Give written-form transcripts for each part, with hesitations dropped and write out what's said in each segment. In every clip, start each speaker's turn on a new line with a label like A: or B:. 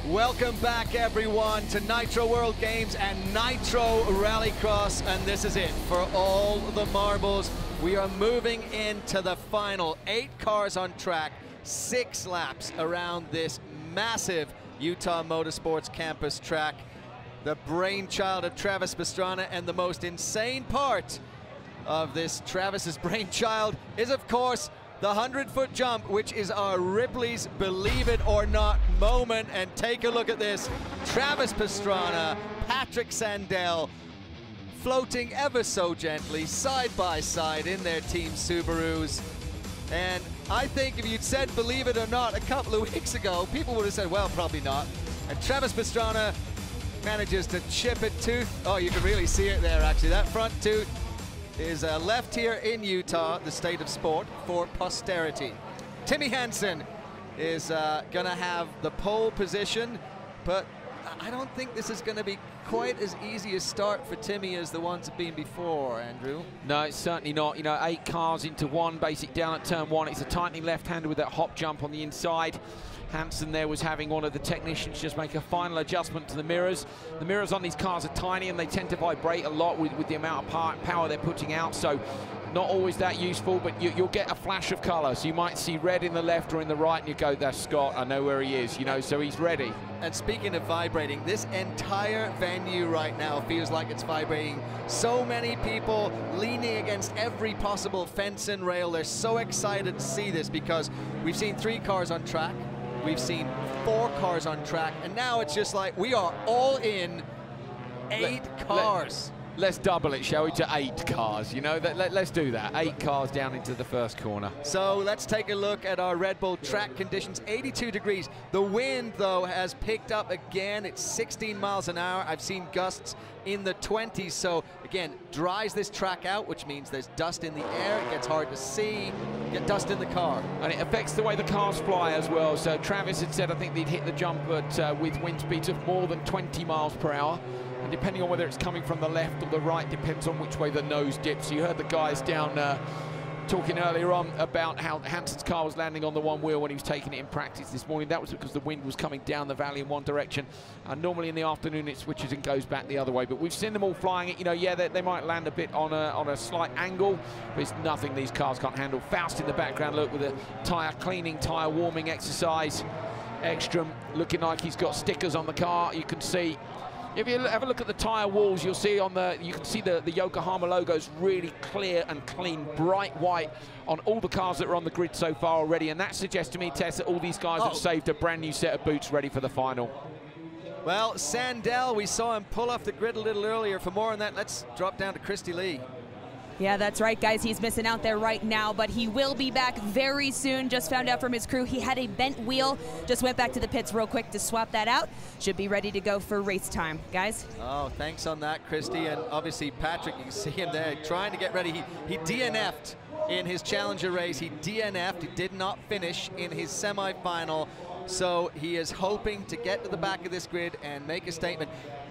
A: Welcome back, everyone, to Nitro World Games and Nitro Rallycross, and this is it for all the marbles. We are moving into the final 8 cars on track, 6 laps around this massive Utah Motorsports campus track. The brainchild of Travis Pastrana, and the most insane part of this Travis's brainchild is, of course, the 100-foot jump, which is our Ripley's Believe It or Not moment. And take a look at this. Travis Pastrana, Patrick Sandell, floating ever so gently, side by side in their team Subarus. And I think if you'd said believe it or not a couple of weeks ago, people would have said, well, probably not. And Travis Pastrana manages to chip a tooth. Oh, you can really see it there, actually. That front tooth is left here in Utah, the state of sport, for posterity. Timmy Hansen is gonna have the pole position, but I don't think this is gonna be quite as easy a start for Timmy as the ones have been before, Andrew. No,
B: it's certainly not. You know, 8 cars into one, basic down at turn 1. It's a tightening left-hander with that hop jump on the inside. Hansen there was having one of the technicians just make a final adjustment to the mirrors. The mirrors on these cars are tiny and they tend to vibrate a lot with the amount of power they're putting out, so not always that useful, but you'll get a flash of color. So you might see red in the left or in the right and you go, that's Scott, I know where he is, you know, so he's ready.
A: And speaking of vibrating, this entire venue right now feels like it's vibrating. So many people leaning against every possible fence and rail. They're so excited to see this because we've seen 3 cars on track. We've seen 4 cars on track, and now it's just like we are all in 8 cars.
B: Let's double it, shall we, to 8 cars, you know? Let's do that. 8 cars down into the first corner.
A: So let's take a look at our Red Bull track conditions. 82 degrees. The wind, though, has picked up again. It's 16 miles an hour. I've seen gusts in the 20s. So, again, dries this track out, which means there's dust in the air. It gets hard to see. Get dust in the car.
B: And it affects the way the cars fly as well. So Travis had said, I think they'd hit the jump with wind speeds of more than 20 miles per hour. And depending on whether it's coming from the left or the right, depends on which way the nose dips. You heard the guys down talking earlier on about how Hansen's car was landing on the one wheel when he was taking it in practice this morning. That was because the wind was coming down the valley in one direction. And normally in the afternoon it switches and goes back the other way. But we've seen them all flying it. You know, yeah, they might land a bit on a slight angle, but it's nothing these cars can't handle. Faust in the background, look, with a tyre cleaning, tyre warming exercise. Ekstrom looking like he's got stickers on the car. You can see, if you have a look at the tyre walls, you'll see you can see the Yokohama logos really clear and clean, bright white on all the cars that are on the grid so far already. And that suggests to me, Tess, that all these guys have saved a brand new set of boots ready for the final.
A: Well, Sandell, we saw him pull off the grid a little earlier. For more on that, let's drop down to Christy Lee.
C: Yeah, that's right, guys. He's missing out there right now, but he will be back very soon. Just found out from his crew he had a bent wheel. Just went back to the pits real quick to swap that out. Should be ready to go for race time, guys.
A: Oh, thanks on that, Christy. And obviously, Patrick, you can see him there trying to get ready. He DNF'd in his Challenger race. He DNF'd. He did not finish in his semifinal. So he is hoping to get to the back of this grid and make a statement.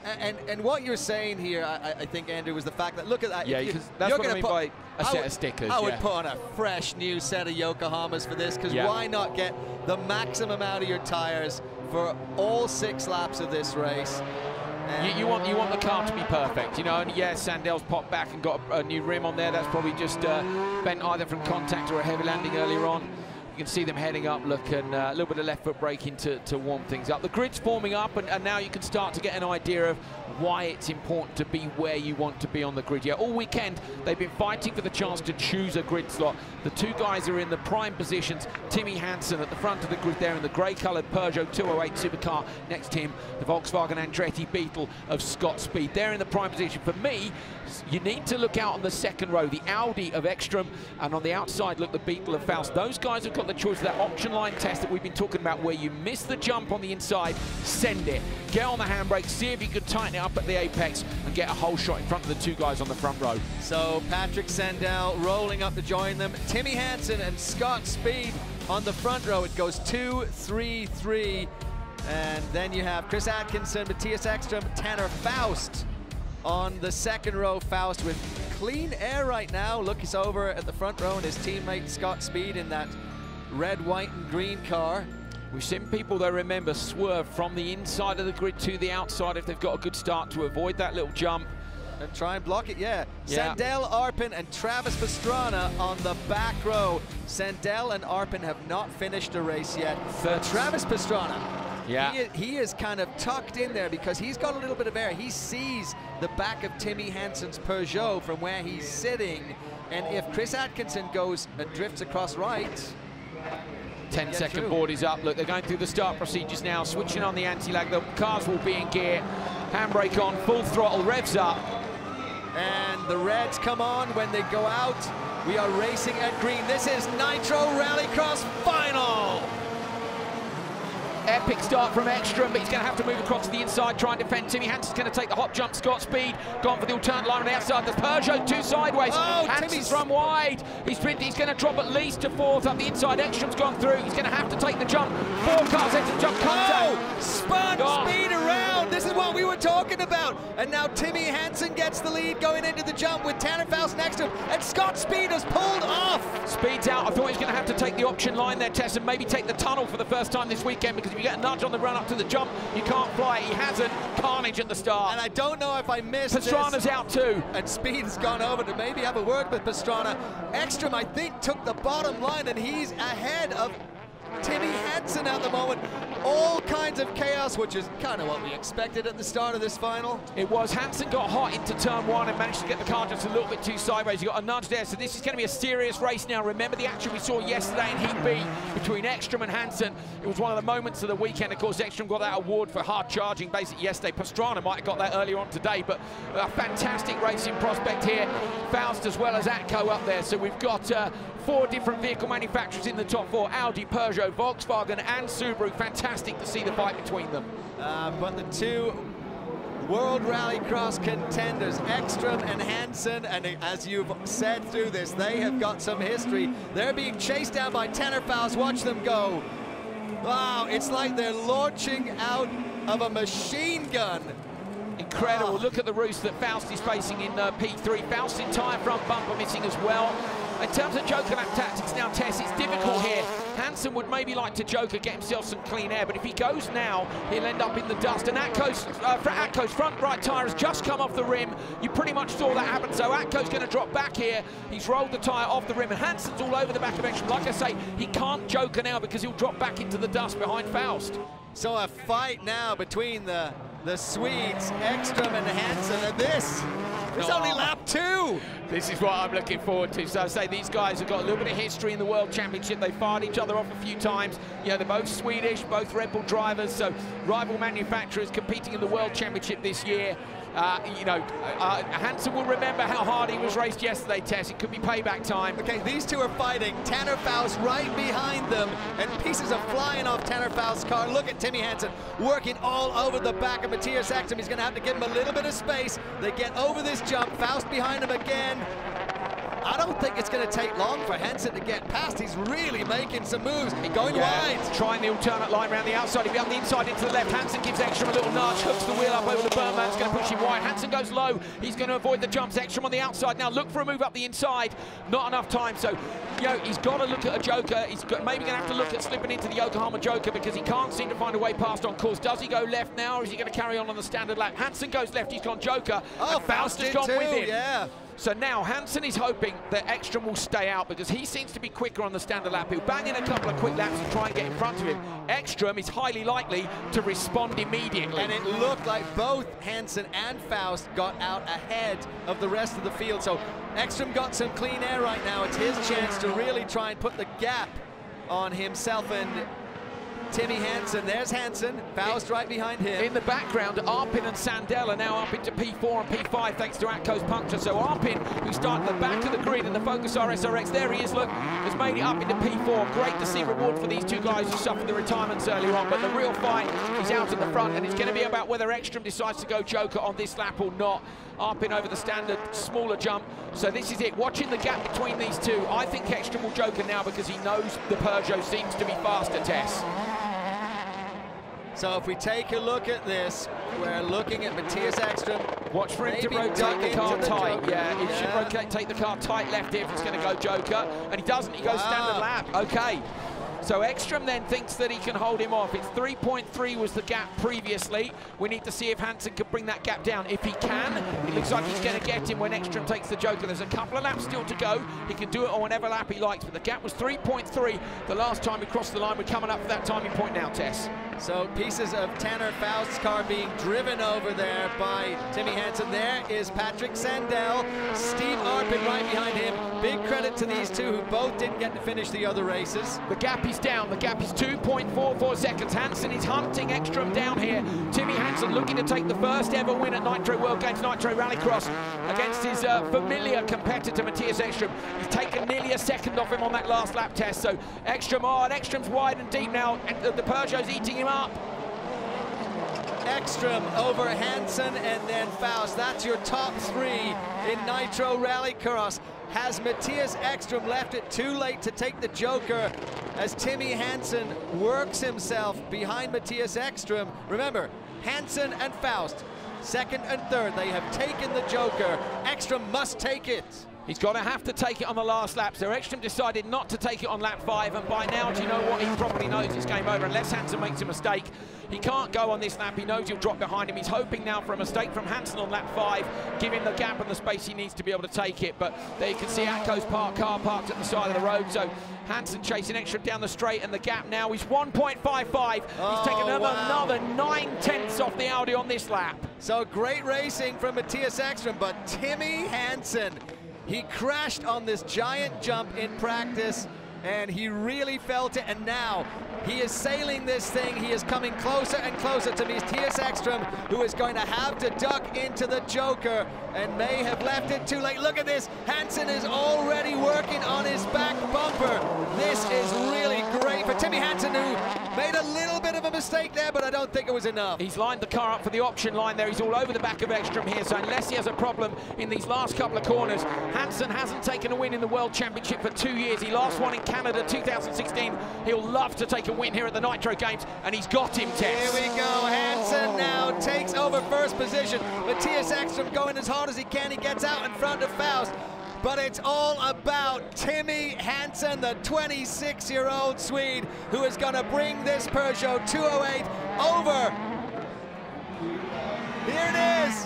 A: And what you're saying here, I think, Andrew, was the fact that, look at that.
B: Yeah, because that's what I mean by a set of stickers.
A: I would put on a fresh new set of Yokohamas for this, because why not get the maximum out of your tires for all 6 laps of this race?
B: You want the car to be perfect, you know. And yeah, Sandell's popped back and got a new rim on there. That's probably just bent either from contact or a heavy landing earlier on. You can see them heading up, look, and a little bit of left foot braking to warm things up. The grid's forming up, and now you can start to get an idea of why it's important to be where you want to be on the grid. Yeah, all weekend they've been fighting for the chance to choose a grid slot. The 2 guys are in the prime positions. Timmy Hansen at the front of the grid there in the grey-coloured Peugeot 208 Supercar. Next to him, the Volkswagen Andretti Beetle of Scott Speed. They're in the prime position. For me, you need to look out on the second row, the Audi of Ekstrom, and on the outside, look, the Beetle of Faust. Those guys have got the choice of that option line test that we've been talking about, where you miss the jump on the inside, send it, get on the handbrake, see if you can tighten it up at the apex and get a whole shot in front of the 2 guys on the front row.
A: So Patrick Sandell rolling up to join them. Timmy Hansen and Scott Speed on the front row. It goes 2, 3, 3. And then you have Chris Atkinson, Matthias Ekstrom, Tanner Faust on the second row. Faust with clean air right now. Look, he's over at the front row, and his teammate Scott Speed in that red, white, and green car.
B: We've seen people, though, remember, swerve from the inside of the grid to the outside if they've got a good start to avoid that little jump.
A: And try and block it, yeah. Sandell, Arpin, and Travis Pastrana on the back row. Sandell and Arpin have not finished a race yet. Travis Pastrana, he is kind of tucked in there because he's got a little bit of air. He sees the back of Timmy Hansen's Peugeot from where he's sitting. And if Chris Atkinson goes and drifts across right,
B: 10-second board is up. Look, they're going through the start procedures now, switching on the anti-lag. The cars will be in gear. Handbrake on, full throttle, revs up.
A: And the reds come on when they go out. We are racing at green. This is Nitro Rallycross final.
B: Epic start from Ekstrom, but he's going to have to move across to the inside, try and defend. Timmy Hansen's going to take the hop jump. Scott Speed gone for the alternate line on the outside. There's Peugeot 2 sideways.
A: Oh,
B: Hansen's run wide. He's going to drop at least to 4th up the inside. Ekstrom's gone through. He's going to have to take the jump. 4 cars into jump contact.
A: Spun Speed around. This is what we were talking about. And now Timmy Hansen gets the lead going into the jump with Tanner Faust next to him. And Scott Speed has pulled off.
B: Speed's out. I thought he was going to have to take the option line there, Tess, and maybe take the tunnel for the first time this weekend, because if you get a nudge on the run up to the jump, you can't fly it. He hasn't. Carnage at the start.
A: And I don't know if I missed
B: Pastrana's out too.
A: And Speed's gone over to maybe have a word with Pastrana. Ekstrom, I think, took the bottom line, and he's ahead of Timmy Hansen at the moment. All kinds of chaos, which is kind of what we expected at the start of this final.
B: It was. Hansen got hot into turn 1 and managed to get the car just a little bit too sideways. He got a nudge there, so this is going to be a serious race now. Remember the action we saw yesterday in Heat B between Ekstrom and Hansen. It was one of the moments of the weekend. Of course, Ekstrom got that award for hard charging basically yesterday. Pastrana might have got that earlier on today, but a fantastic racing prospect here. Faust as well as Atco up there. So we've got 4 different vehicle manufacturers in the top 4. Audi, Peugeot, Volkswagen and Subaru. Fantastic to see the fight between them.
A: But the 2 World Rallycross contenders, Ekstrom and Hansen, and as you've said through this, they have got some history. They're being chased down by Tanner Faust. Watch them go. Wow, it's like they're launching out of a machine gun.
B: Incredible. Look at the roost that Faust is facing in P3. Faust's entire front bumper missing as well. In terms of Joker lap tactics now, Tess, it's difficult here. Hansen would maybe like to Joker, get himself some clean air, but if he goes now, he'll end up in the dust. And Atco's front right tyre has just come off the rim. You pretty much saw that happen, so Atco's going to drop back here. He's rolled the tyre off the rim, and Hansen's all over the back of Ekstrom. Like I say, he can't Joker now because he'll drop back into the dust behind Faust.
A: So a fight now between the Swedes, Ekstrom and Hansen, and this is only lap 2.
B: This is what I'm looking forward to. So I say these guys have got a little bit of history in the World Championship. They fired each other off a few times. You know, they're both Swedish, both Red Bull drivers, so rival manufacturers competing in the World Championship this year. Hansen will remember how hard he was raced yesterday, Tess. It could be payback time.
A: Okay, these 2 are fighting. Tanner Faust right behind them, and pieces are flying off Tanner Faust's car. Look at Timmy Hansen working all over the back of Matthias Ekstrom. He's going to have to give him a little bit of space. They get over this jump. Faust behind him again. I don't think it's going to take long for Hansen to get past. He's really making some moves. He's going wide.
B: Trying the alternate line around the outside. He'll be on the inside into the left. Hansen gives Ekstrom a little nudge, hooks the wheel up over the berm. That's going to push him wide. Hansen goes low. He's going to avoid the jumps. Ekstrom on the outside. Now look for a move up the inside. Not enough time. So, you know, he's got to look at a Joker. He's maybe going to have to look at slipping into the Yokohama Joker because he can't seem to find a way past on course. Does he go left now, or is he going to carry on the standard lap? Hansen goes left. He's gone Joker.
A: Oh,
B: Faust has gone with him.
A: Yeah.
B: So now Hansen is hoping that Ekstrom will stay out because he seems to be quicker on the standard lap. He'll bang in a couple of quick laps and try and get in front of him. Ekstrom is highly likely to respond immediately.
A: And it looked like both Hansen and Faust got out ahead of the rest of the field. So Ekstrom got some clean air right now. It's his chance to really try and put the gap on himself and Timmy Hansen. There's Hansen, Faust right behind him.
B: In the background, Arpin and Sandell are now up into P4 and P5 thanks to Atco's puncture. So Arpin, who started at the back of the grid in the Focus RSRX, there he is, look, has made it up into P4. Great to see reward for these 2 guys who suffered the retirements earlier on, but the real fight is out at the front, and it's going to be about whether Ekstrom decides to go Joker on this lap or not. Arpin over the standard, smaller jump. So this is it, watching the gap between these 2. I think Ekstrom will Joker now because he knows the Peugeot seems to be faster, Tess.
A: So if we take a look at this, we're looking at Matthias Ekstrom.
B: Watch for him to rotate the car tight. Yeah, he should rotate, take the car tight left if it's going to go Joker. And he doesn't, he goes standard lap. Okay. So Ekstrom then thinks that he can hold him off. It's 3.3 was the gap previously. We need to see if Hansen can bring that gap down. If he can, it looks like he's going to get him when Ekstrom takes the Joker. There's a couple of laps still to go. He can do it on whatever lap he likes, but the gap was 3.3 the last time he crossed the line. We're coming up for that timing point now, Tess.
A: So pieces of Tanner Faust's car being driven over there by Timmy Hansen. There is Patrick Sandell, Steve Arpin right behind him. Big credit to these two who both didn't get to finish the other races.
B: The gap is down. The gap is 2.44 seconds. Hansen is hunting Ekstrom down here. Timmy Hansen looking to take the first ever win at Nitro World Games, Nitro Rallycross against his familiar competitor Matthias Ekstrom. He's taken nearly a second off him on that last lap test. So Ekstrom and Ekstrom's wide and deep now. The Peugeot's eating him up.
A: Ekstrom over Hansen and then Faust. That's your top three in Nitro Rallycross. Has Matthias Ekstrom left it too late to take the Joker as Timmy Hansen works himself behind Matthias Ekstrom? Remember, Hansen and Faust, second and third, they have taken the Joker. Ekstrom must take it.
B: He's going to have to take it on the last lap. So Ekstrom decided not to take it on lap 5, and by now, do you know what? He probably knows it's game over unless Hansen makes a mistake. He can't go on this lap. He knows he'll drop behind him. He's hoping now for a mistake from Hansen on lap 5, give him the gap and the space he needs to be able to take it. But there you can see Atco's car parked at the side of the road. So Hansen chasing Ekstrom down the straight, and the gap now is 1.55. He's taken another 9/10 off the Audi on this lap.
A: So great racing from Matthias Ekstrom, but Timmy Hansen, he crashed on this giant jump in practice, and he really felt it, and now he is sailing this thing. He is coming closer and closer to Matthias Ekstrom, who is going to have to duck into the Joker and may have left it too late. Look at this. Hansen is already working on his back bumper. This is really great for Timmy Hansen, who made a little bit of a mistake there, but I don't think it was enough.
B: He's lined the car up for the option line there. He's all over the back of Ekstrom here, so unless he has a problem in these last couple of corners, Hansen hasn't taken a win in the World Championship for 2 years. He last won in Canada 2016. He'll love to take a win here at the Nitro Games, and he's got him, Tess.
A: Here we go. Hansen now takes over first position. Matthias Ekstrom going as hard as he can. He gets out in front of Faust. But it's all about Timmy Hansen, the 26-year-old Swede, who is going to bring this Peugeot 208 over. Here it is.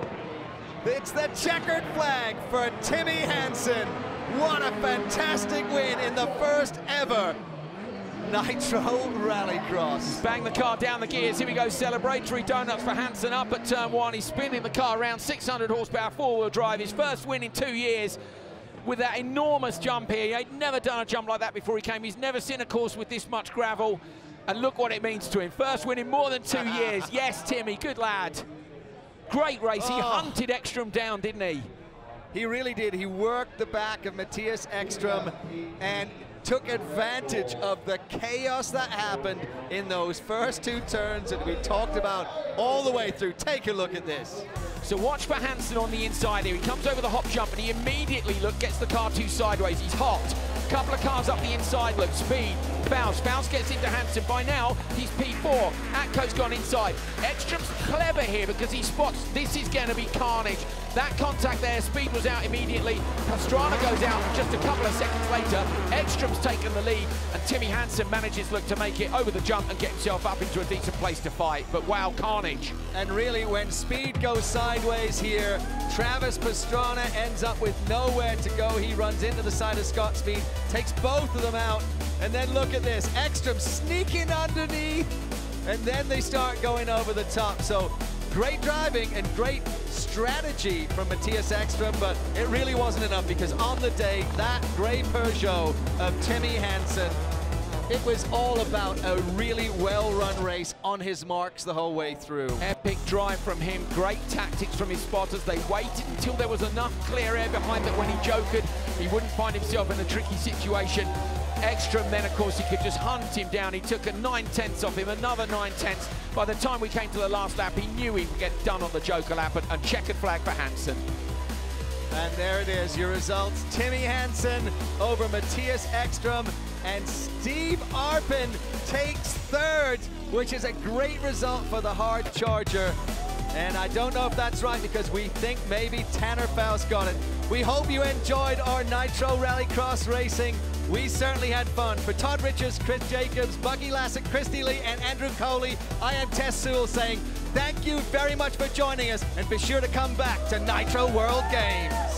A: It's the checkered flag for Timmy Hansen. What a fantastic win in the first ever Nitro Rallycross.
B: Bang the car down the gears. Here we go, celebratory donuts for Hansen up at turn 1. He's spinning the car around, 600 horsepower, four-wheel drive. His first win in 2 years with that enormous jump here. He'd never done a jump like that before he came. He's never seen a course with this much gravel. And look what it means to him. First win in more than 2 years. Yes, Timmy, good lad. Great race. He hunted Ekstrom down, didn't he?
A: He really did. He worked the back of Matthias Ekstrom and took advantage of the chaos that happened in those first 2 turns that we talked about all the way through. Take a look at this.
B: So watch for Hansen on the inside here. He comes over the hop jump and he immediately gets the car 2 sideways. He's hot. Couple of cars up the inside, look, speed. Faust gets into Hansen. By now, he's P4. Atco's gone inside. Ekstrom's clever here because he spots this is going to be carnage. That contact there, speed was out immediately. Pastrana goes out just a couple of seconds later. Ekstrom's taken the lead, and Timmy Hansen manages to make it over the jump and get himself up into a decent place to fight. But wow, carnage.
A: And really, when speed goes sideways here, Travis Pastrana ends up with nowhere to go. He runs into the side of Scott Speed, takes both of them out, and then look at this. Ekstrom sneaking underneath, and then they start going over the top. So great driving and great strategy from Matthias Ekstrom, but it really wasn't enough because on the day, that gray Peugeot of Timmy Hansen, it was all about a really well-run race on his marks the whole way through.
B: Epic drive from him, great tactics from his spotters. They waited until there was enough clear air behind that when he jokered, he wouldn't find himself in a tricky situation. Ekstrom then, of course, he could just hunt him down. He took a 9/10 off him, another 9/10. By the time we came to the last lap, he knew he'd get done on the Joker lap, and checkered flag for Hansen.
A: And there it is, your results. Timmy Hansen over Matthias Ekstrom, and Steve Arpin takes third, which is a great result for the hard charger. And I don't know if that's right because we think maybe Tanner Faust got it. We hope you enjoyed our Nitro Rallycross racing. We certainly had fun. For Todd Richards, Chris Jacobs, Bucky Lassick, Christy Lee, and Andrew Coley, I am Tess Sewell saying thank you very much for joining us, and be sure to come back to Nitro World Games.